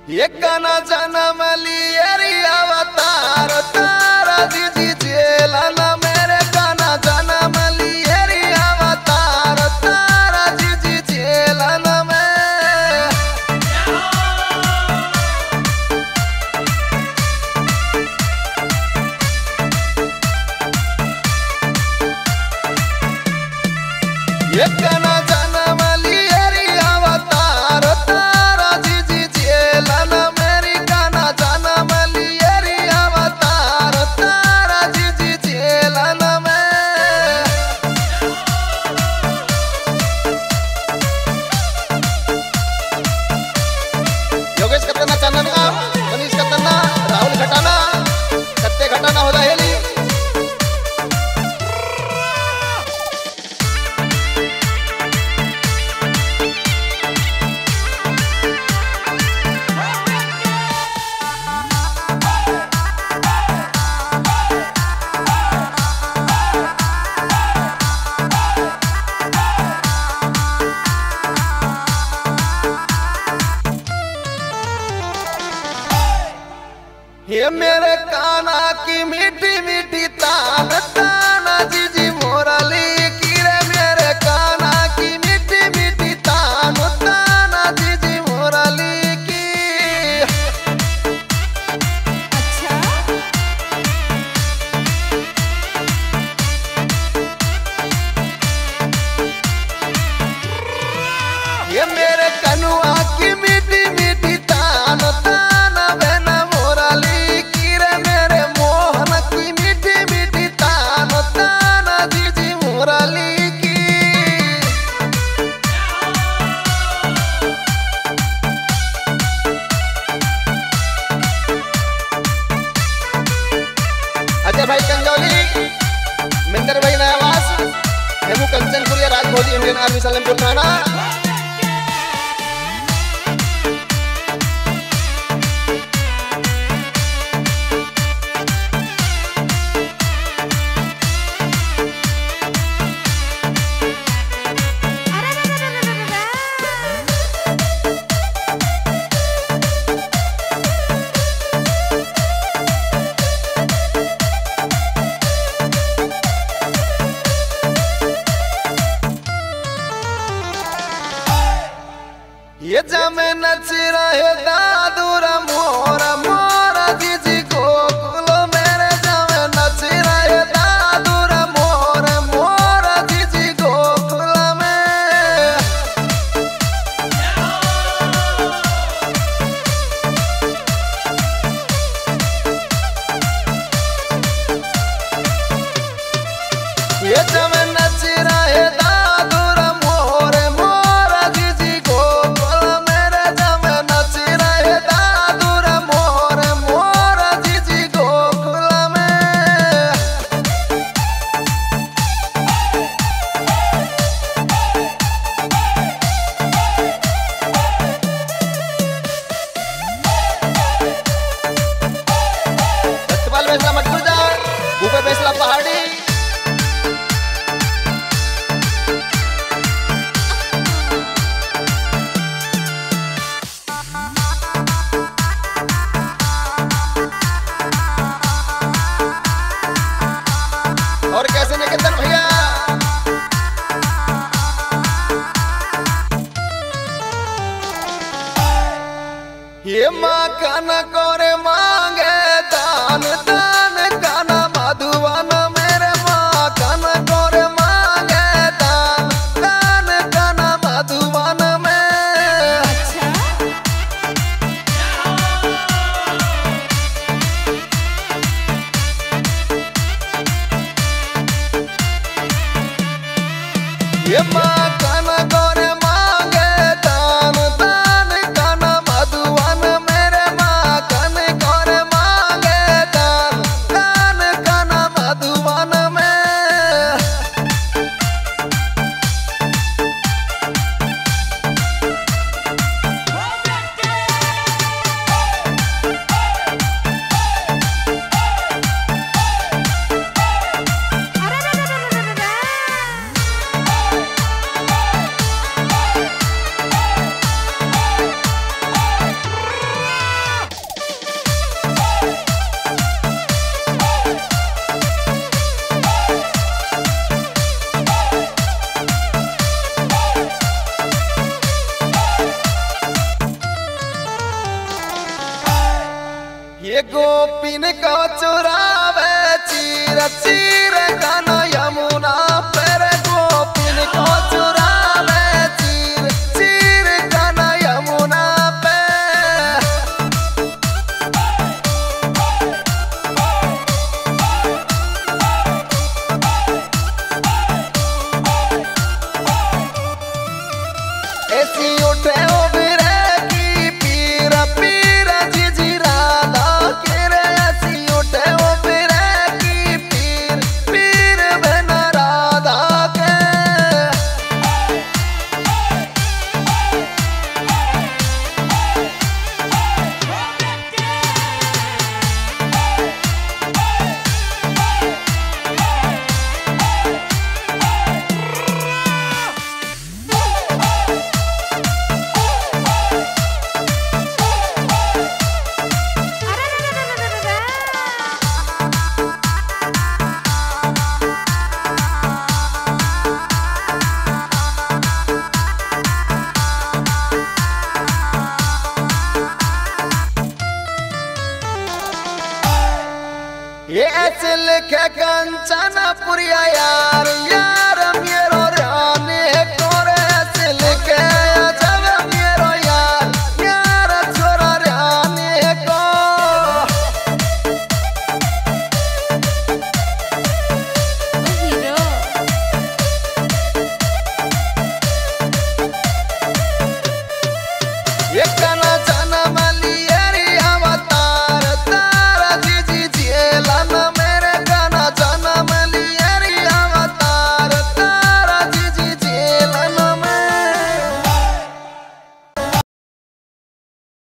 ये गाना जन्म लिये अवतार तारा दीदी जेला ना मेरे गाना जन्म लिये अवतार तारा दीदी जेला ना मैं ये गाना जन्म लिये अवतार तारा दीदी जेला ना मेरी गाना जन्म लिये अवतार तारा दीदी जेला ना मैं योगेश खटाना चंदन का मनीष खटाना राहुल खटाना सत्य खटाना होता है ली ये मेरे काना की मीठी मीठी तान ताना जीजी मोरली की रे मेरे काना की मीठी मीठी तान ताना जीजी मोरली की अच्छा ये मेरे कनुआ की मीठी मीठी तान ताना बहना मोरली की रे मेरे मोहन की मीठी मीठी तान ताना जीजी मोरली की अजय भाई कंजौली मिंदर भाई नयावास हेमू कंचनपुरिया राजभोजी इंडियन आर्मी सलेमपुर थाना ये जमे नच रहे दादूरा मोरा मोरा जीजी गोकुलो मेरे जमे नच रहे दादूरा मोरा मोरा जीजी गोकुलो में ये जमे नच रहे दादूरा मोरे मोरा जीजी गोकुलो मेरे जमे नच रहे दादूरा मोरे मोरा जीजी गोकुलो में सत्यपाल बेसला मटकुजा भूपे बेसला पहाड़ी और कैसे निकेतन भैया ये माँ काना कोरे मांगे दान दान काना मधुवन मेरे माँ काना कोरे मांगे दान दान काना मधुवन में अच्छा ये माँ काना कोरे मांगे दान दान काना मधुवन मेरे माँ काना कोरे मांगे दान ये गोपिन को चुरावे चीर चीर गाना यमुना पर गोपिन को चुरावे चीर चीर गाना यमुना पे ऐसी उठे ओ बिरे की पीर पीर जी राधा के रे ऐसी उठे ओ बिरे की पीर पीर बन राधा के ये ऐसे लिखे कंचनपुरिया यार यार मेरा